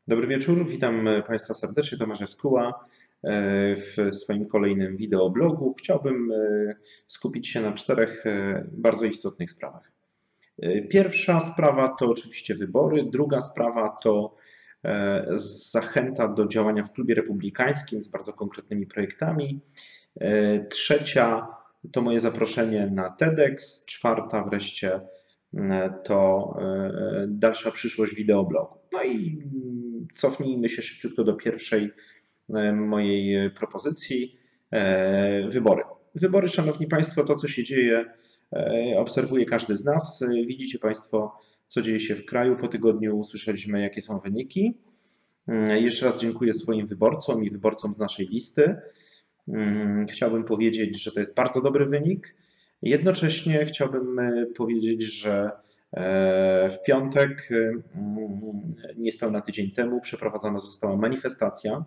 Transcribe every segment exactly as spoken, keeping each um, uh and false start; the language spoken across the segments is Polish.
Dobry wieczór, witam Państwa serdecznie, Tomasz Jaskóła w swoim kolejnym wideoblogu. Chciałbym skupić się na czterech bardzo istotnych sprawach. Pierwsza sprawa to oczywiście wybory, druga sprawa to zachęta do działania w klubie republikańskim z bardzo konkretnymi projektami. Trzecia to moje zaproszenie na TEDx, czwarta wreszcie to dalsza przyszłość wideoblogu. No i cofnijmy się szybciutko do pierwszej mojej propozycji. Wybory. Wybory, Szanowni Państwo, to co się dzieje, obserwuje każdy z nas. Widzicie Państwo, co dzieje się w kraju. Po tygodniu usłyszeliśmy, jakie są wyniki. Jeszcze raz dziękuję swoim wyborcom i wyborcom z naszej listy. Chciałbym powiedzieć, że to jest bardzo dobry wynik. Jednocześnie chciałbym powiedzieć, że w piątek, niespełna tydzień temu, przeprowadzona została manifestacja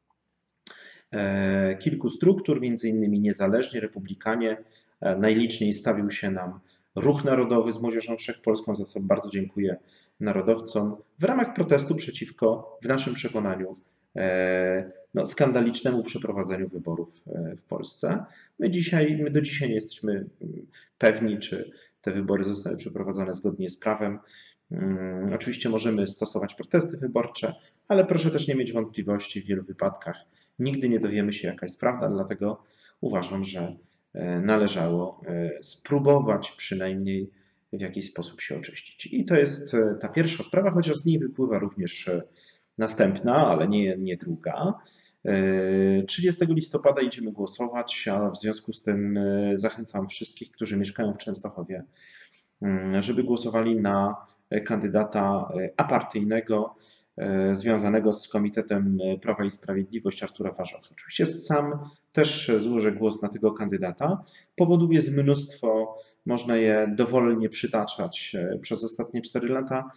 kilku struktur, między innymi niezależni, republikanie. Najliczniej stawił się nam Ruch Narodowy z Młodzieżą Wszechpolską, za co bardzo dziękuję narodowcom, w ramach protestu przeciwko, w naszym przekonaniu, no, skandalicznemu przeprowadzeniu wyborów w Polsce. My, dzisiaj, my do dzisiaj nie jesteśmy pewni, czy te wybory zostały przeprowadzone zgodnie z prawem. Oczywiście możemy stosować protesty wyborcze, ale proszę też nie mieć wątpliwości, w wielu wypadkach nigdy nie dowiemy się, jaka jest prawda, dlatego uważam, że należało spróbować przynajmniej w jakiś sposób się oczyścić. I to jest ta pierwsza sprawa, chociaż z niej wypływa również następna, ale nie, nie druga. trzydziestego listopada idziemy głosować, a w związku z tym zachęcam wszystkich, którzy mieszkają w Częstochowie, żeby głosowali na kandydata apartyjnego związanego z Komitetem Prawa i Sprawiedliwości Artura Warzochy. Oczywiście sam też złożę głos na tego kandydata. Powodów jest mnóstwo, można je dowolnie przytaczać przez ostatnie cztery lata.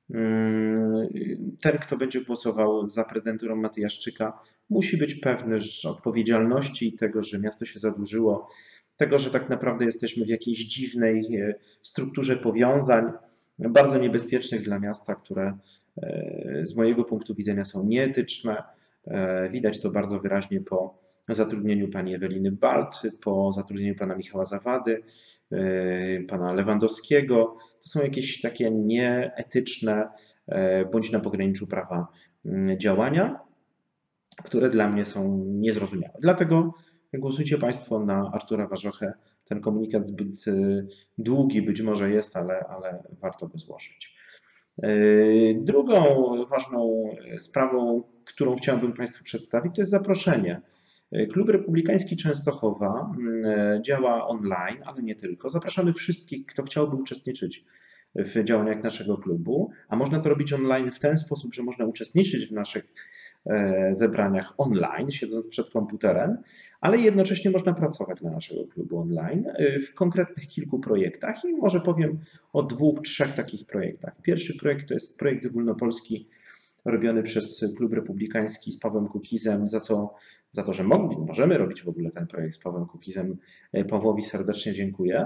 Ten, kto będzie głosował za prezydenturą Matyjaszczyka, musi być pewny że odpowiedzialności i tego, że miasto się zadłużyło, tego, że tak naprawdę jesteśmy w jakiejś dziwnej strukturze powiązań, bardzo niebezpiecznych dla miasta, które z mojego punktu widzenia są nieetyczne. Widać to bardzo wyraźnie po zatrudnieniu pani Eweliny Balt, po zatrudnieniu pana Michała Zawady, pana Lewandowskiego. To są jakieś takie nieetyczne bądź na pograniczu prawa działania, które dla mnie są niezrozumiałe. Dlatego głosujcie Państwo na Artura Warzochę. Ten komunikat zbyt długi być może jest, ale, ale warto go złożyć. Drugą ważną sprawą, którą chciałbym Państwu przedstawić, to jest zaproszenie. Klub Republikański Częstochowa działa online, ale nie tylko. Zapraszamy wszystkich, kto chciałby uczestniczyć w działaniach naszego klubu, a można to robić online w ten sposób, że można uczestniczyć w naszych zebraniach online, siedząc przed komputerem, ale jednocześnie można pracować dla naszego klubu online w konkretnych kilku projektach i może powiem o dwóch, trzech takich projektach. Pierwszy projekt to jest projekt ogólnopolski robiony przez Klub Republikański z Pawłem Kukizem, za co, za to, że mogli, możemy robić w ogóle ten projekt z Pawłem Kukizem. Pawłowi serdecznie dziękuję.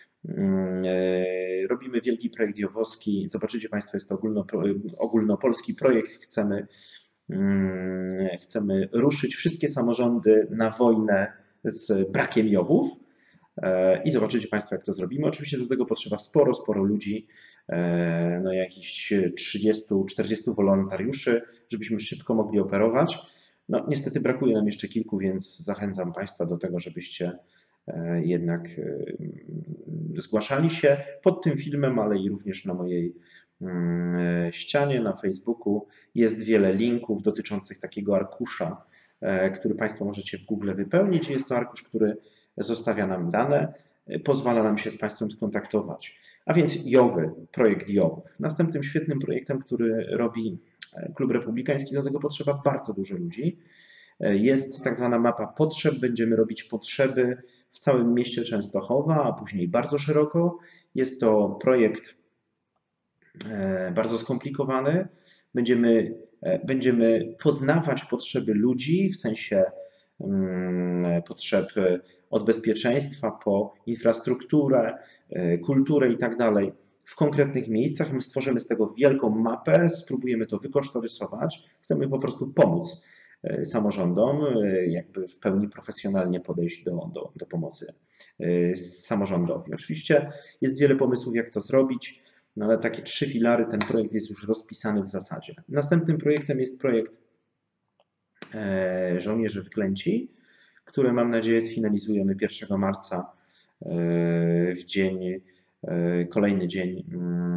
Robimy wielki projekt Jowowski. Zobaczycie Państwo, jest to ogólnopolski projekt. Chcemy Chcemy ruszyć wszystkie samorządy na wojnę z brakiem Jowów i zobaczycie Państwo, jak to zrobimy. Oczywiście do tego potrzeba sporo, sporo ludzi, no jakichś trzydziestu czterdziestu wolontariuszy, żebyśmy szybko mogli operować. No niestety brakuje nam jeszcze kilku, więc zachęcam Państwa do tego, żebyście jednak zgłaszali się pod tym filmem, ale i również na mojej ścianie na Facebooku jest wiele linków dotyczących takiego arkusza, który Państwo możecie w Google wypełnić. Jest to arkusz, który zostawia nam dane, pozwala nam się z Państwem skontaktować. A więc Jowy, projekt Jowów. Następnym świetnym projektem, który robi Klub Republikański, do tego potrzeba bardzo dużo ludzi. Jest tak zwana mapa potrzeb. Będziemy robić potrzeby w całym mieście Częstochowa, a później bardzo szeroko. Jest to projekt bardzo skomplikowany. Będziemy, będziemy poznawać potrzeby ludzi w sensie potrzeb od bezpieczeństwa po infrastrukturę, kulturę i tak dalej w konkretnych miejscach. My stworzymy z tego wielką mapę, spróbujemy to wykosztorysować. Chcemy po prostu pomóc samorządom, jakby w pełni profesjonalnie podejść do, do, do pomocy samorządowi. Oczywiście jest wiele pomysłów, jak to zrobić, no ale takie trzy filary, ten projekt jest już rozpisany w zasadzie. Następnym projektem jest projekt Żołnierze Wyklęci, które mam nadzieję sfinalizujemy pierwszego marca w dzień, kolejny dzień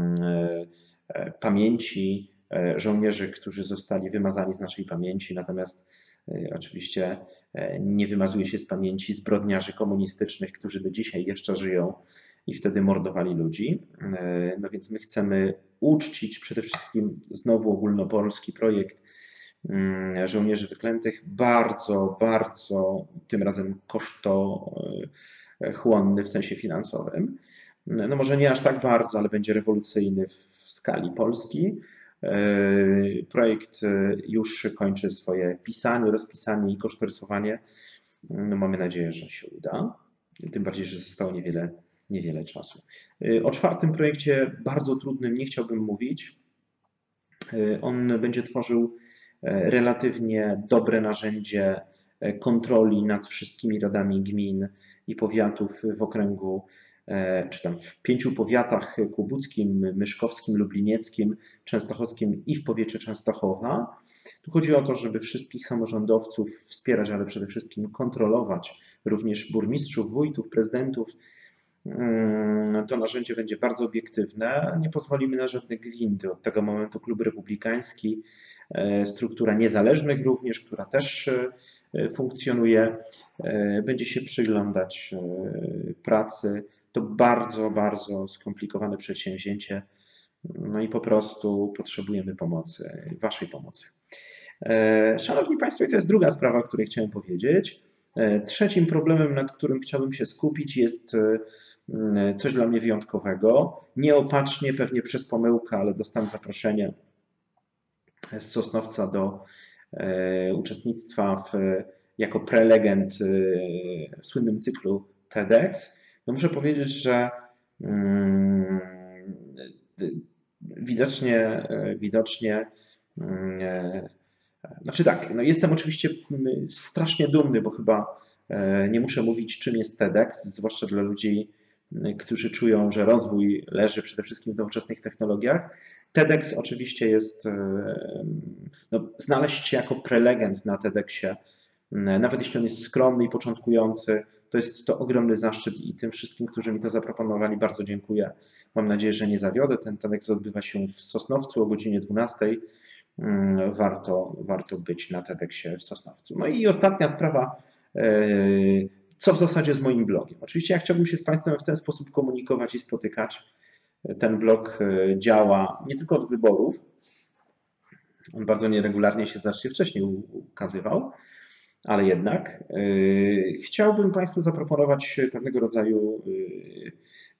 pamięci żołnierzy, którzy zostali wymazani z naszej pamięci, natomiast oczywiście nie wymazuje się z pamięci zbrodniarzy komunistycznych, którzy do dzisiaj jeszcze żyją i wtedy mordowali ludzi. No więc my chcemy uczcić przede wszystkim znowu ogólnopolski projekt Żołnierzy Wyklętych, bardzo, bardzo tym razem kosztochłonny w sensie finansowym. No może nie aż tak bardzo, ale będzie rewolucyjny w skali Polski. Projekt już kończy swoje pisanie, rozpisanie i kosztorysowanie. No mamy nadzieję, że się uda, tym bardziej, że zostało niewiele, niewiele czasu. O czwartym projekcie, bardzo trudnym, nie chciałbym mówić. On będzie tworzył relatywnie dobre narzędzie kontroli nad wszystkimi radami gmin i powiatów w okręgu, czy tam w pięciu powiatach: kłobuckim, myszkowskim, lublinieckim, częstochowskim i w powiecie Częstochowa. Tu chodzi o to, żeby wszystkich samorządowców wspierać, ale przede wszystkim kontrolować, również burmistrzów, wójtów, prezydentów. To narzędzie będzie bardzo obiektywne, nie pozwolimy na żadne gwinty. Od tego momentu Klub Republikański, struktura niezależnych również, która też funkcjonuje, będzie się przyglądać pracy. To bardzo, bardzo skomplikowane przedsięwzięcie, no i po prostu potrzebujemy pomocy, Waszej pomocy. Szanowni Państwo, i to jest druga sprawa, o której chciałem powiedzieć. Trzecim problemem, nad którym chciałbym się skupić, jest coś dla mnie wyjątkowego. Nieopatrznie, pewnie przez pomyłkę, ale dostałem zaproszenie z Sosnowca do uczestnictwa w, jako prelegent w słynnym cyklu TEDx. No muszę powiedzieć, że hmm, widocznie, widocznie, znaczy tak, no jestem oczywiście strasznie dumny, bo chyba nie muszę mówić, czym jest TEDx, zwłaszcza dla ludzi, którzy czują, że rozwój leży przede wszystkim w nowoczesnych technologiach. TEDx oczywiście jest, no, znaleźć się jako prelegent na TEDxie, nawet jeśli on jest skromny i początkujący, to jest to ogromny zaszczyt i tym wszystkim, którzy mi to zaproponowali, bardzo dziękuję. Mam nadzieję, że nie zawiodę. Ten TEDx odbywa się w Sosnowcu o godzinie dwunastej. Warto, warto być na TEDxie w Sosnowcu. No i ostatnia sprawa, co w zasadzie z moim blogiem. Oczywiście ja chciałbym się z Państwem w ten sposób komunikować i spotykać. Ten blog działa nie tylko od wyborów. On bardzo nieregularnie się znacznie wcześniej ukazywał, ale jednak yy, chciałbym Państwu zaproponować pewnego rodzaju yy,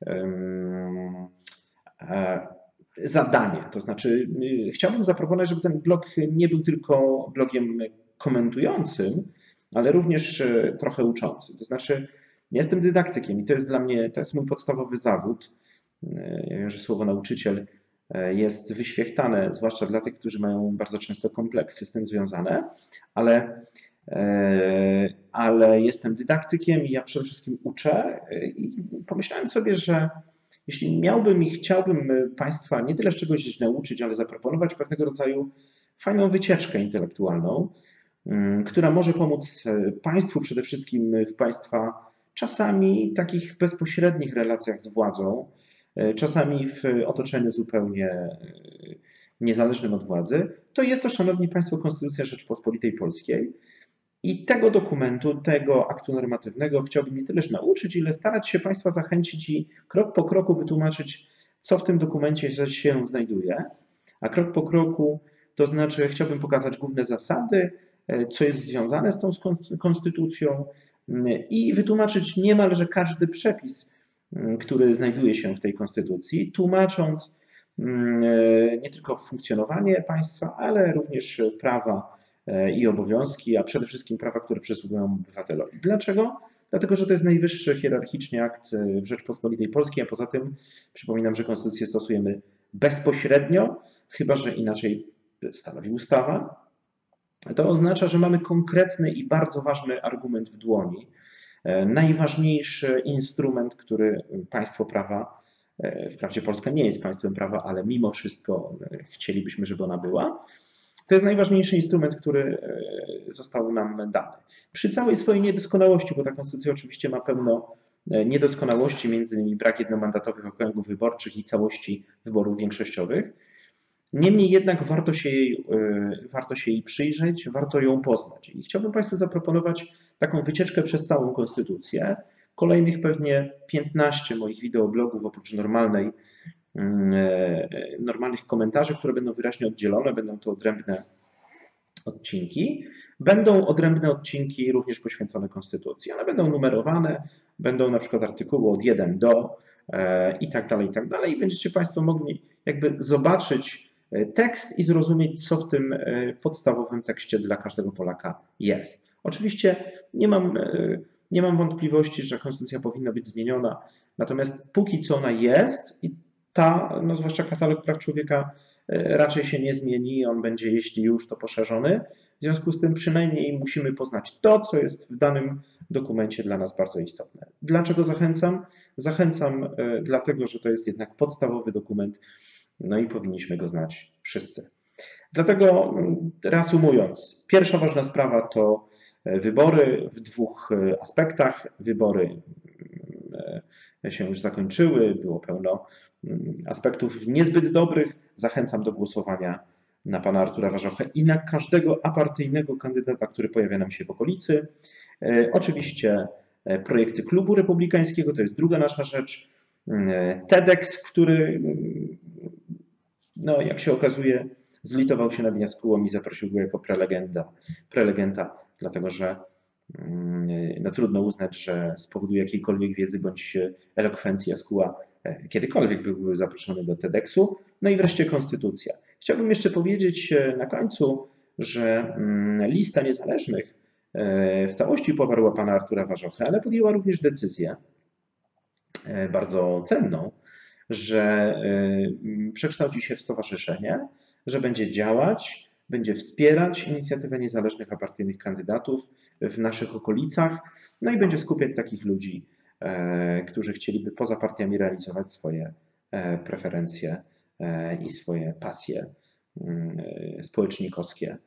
yy, zadanie. To znaczy, yy, chciałbym zaproponować, żeby ten blog nie był tylko blogiem komentującym, ale również yy, trochę uczącym. To znaczy, ja jestem dydaktykiem i to jest dla mnie, to jest mój podstawowy zawód. Yy, ja wiem, że słowo nauczyciel jest wyświechtane, zwłaszcza dla tych, którzy mają bardzo często kompleksy z tym związane, ale ale jestem dydaktykiem i ja przede wszystkim uczę i pomyślałem sobie, że jeśli miałbym i chciałbym Państwa nie tyle z czegoś nauczyć, ale zaproponować pewnego rodzaju fajną wycieczkę intelektualną, która może pomóc Państwu przede wszystkim w Państwa czasami takich bezpośrednich relacjach z władzą, czasami w otoczeniu zupełnie niezależnym od władzy, to jest to, Szanowni Państwo, Konstytucja Rzeczypospolitej Polskiej. I tego dokumentu, tego aktu normatywnego chciałbym nie tyleż nauczyć, ile starać się Państwa zachęcić i krok po kroku wytłumaczyć, co w tym dokumencie się znajduje. A krok po kroku, to znaczy chciałbym pokazać główne zasady, co jest związane z tą konstytucją i wytłumaczyć niemalże każdy przepis, który znajduje się w tej konstytucji, tłumacząc nie tylko funkcjonowanie państwa, ale również prawa i obowiązki, a przede wszystkim prawa, które przysługują obywatelowi. Dlaczego? dlatego że to jest najwyższy hierarchicznie akt w Rzeczpospolitej Polskiej, a poza tym przypominam, że konstytucję stosujemy bezpośrednio, chyba że inaczej stanowi ustawa. To oznacza, że mamy konkretny i bardzo ważny argument w dłoni. Najważniejszy instrument, który państwo prawa, wprawdzie Polska nie jest państwem prawa, ale mimo wszystko chcielibyśmy, żeby ona była, to jest najważniejszy instrument, który został nam dany. Przy całej swojej niedoskonałości, bo ta konstytucja oczywiście ma pełno niedoskonałości, między innymi brak jednomandatowych okręgów wyborczych i całości wyborów większościowych. Niemniej jednak warto się, jej, warto się jej przyjrzeć, warto ją poznać. I chciałbym Państwu zaproponować taką wycieczkę przez całą konstytucję. Kolejnych pewnie piętnaście moich wideoblogów oprócz normalnej, normalnych komentarzy, które będą wyraźnie oddzielone, będą to odrębne odcinki. Będą odrębne odcinki również poświęcone konstytucji. One będą numerowane, będą na przykład artykuły od jeden do i tak dalej, i tak dalej. I będziecie Państwo mogli jakby zobaczyć tekst i zrozumieć, co w tym podstawowym tekście dla każdego Polaka jest. Oczywiście nie mam, nie mam wątpliwości, że konstytucja powinna być zmieniona, natomiast póki co ona jest i ta, no zwłaszcza katalog praw człowieka raczej się nie zmieni, on będzie, jeśli już, to poszerzony. W związku z tym przynajmniej musimy poznać to, co jest w danym dokumencie dla nas bardzo istotne. Dlaczego zachęcam? Zachęcam dlatego, że to jest jednak podstawowy dokument, no i powinniśmy go znać wszyscy. Dlatego reasumując, pierwsza ważna sprawa to wybory w dwóch aspektach. Wybory się już zakończyły, było pełno aspektów niezbyt dobrych. Zachęcam do głosowania na pana Artura Warzochę i na każdego apartyjnego kandydata, który pojawia nam się w okolicy. Oczywiście projekty Klubu Republikańskiego, to jest druga nasza rzecz. TEDx, który, no, jak się okazuje, zlitował się nad Jaskółą i zaprosił go jako prelegenta, prelegenta, dlatego że no, trudno uznać, że z powodu jakiejkolwiek wiedzy bądź elokwencji Jaskóła kiedykolwiek był zaproszony do TEDxu. No i wreszcie konstytucja. Chciałbym jeszcze powiedzieć na końcu, że lista niezależnych w całości poparła pana Artura Warzochę, ale podjęła również decyzję bardzo cenną, że przekształci się w stowarzyszenie, że będzie działać, będzie wspierać inicjatywę niezależnych apartyjnych kandydatów w naszych okolicach, no i będzie skupiać takich ludzi, którzy chcieliby poza partiami realizować swoje preferencje i swoje pasje społecznikowskie,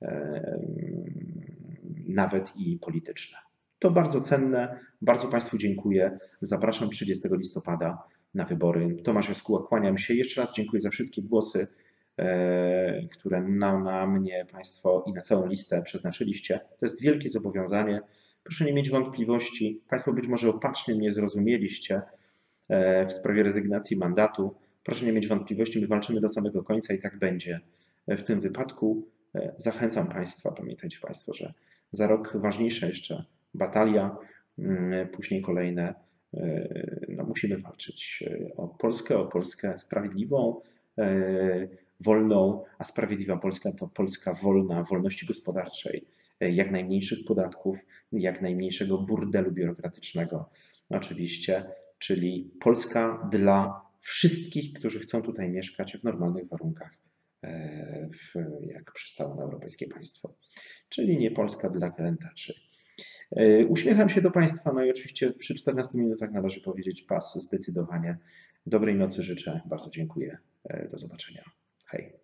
nawet i polityczne. To bardzo cenne, bardzo Państwu dziękuję. Zapraszam trzydziestego listopada na wybory. Tomasz Jaskóła, kłaniam się. Jeszcze raz dziękuję za wszystkie głosy, które na, na mnie Państwo i na całą listę przeznaczyliście. To jest wielkie zobowiązanie. Proszę nie mieć wątpliwości. Państwo być może opacznie mnie zrozumieliście w sprawie rezygnacji mandatu. Proszę nie mieć wątpliwości, my walczymy do samego końca i tak będzie w tym wypadku. Zachęcam Państwa, pamiętajcie Państwo, że za rok ważniejsza jeszcze batalia, później kolejne. No, musimy walczyć o Polskę, o Polskę sprawiedliwą, wolną, a sprawiedliwa Polska to Polska wolna, wolności gospodarczej, jak najmniejszych podatków, jak najmniejszego burdelu biurokratycznego oczywiście, czyli Polska dla wszystkich, którzy chcą tutaj mieszkać w normalnych warunkach, w, jak przystało na europejskie państwo, czyli nie Polska dla krętaczy. Uśmiecham się do Państwa, no i oczywiście przy czternastu minutach należy powiedzieć pas zdecydowanie. Dobrej nocy życzę, bardzo dziękuję, do zobaczenia. Hej.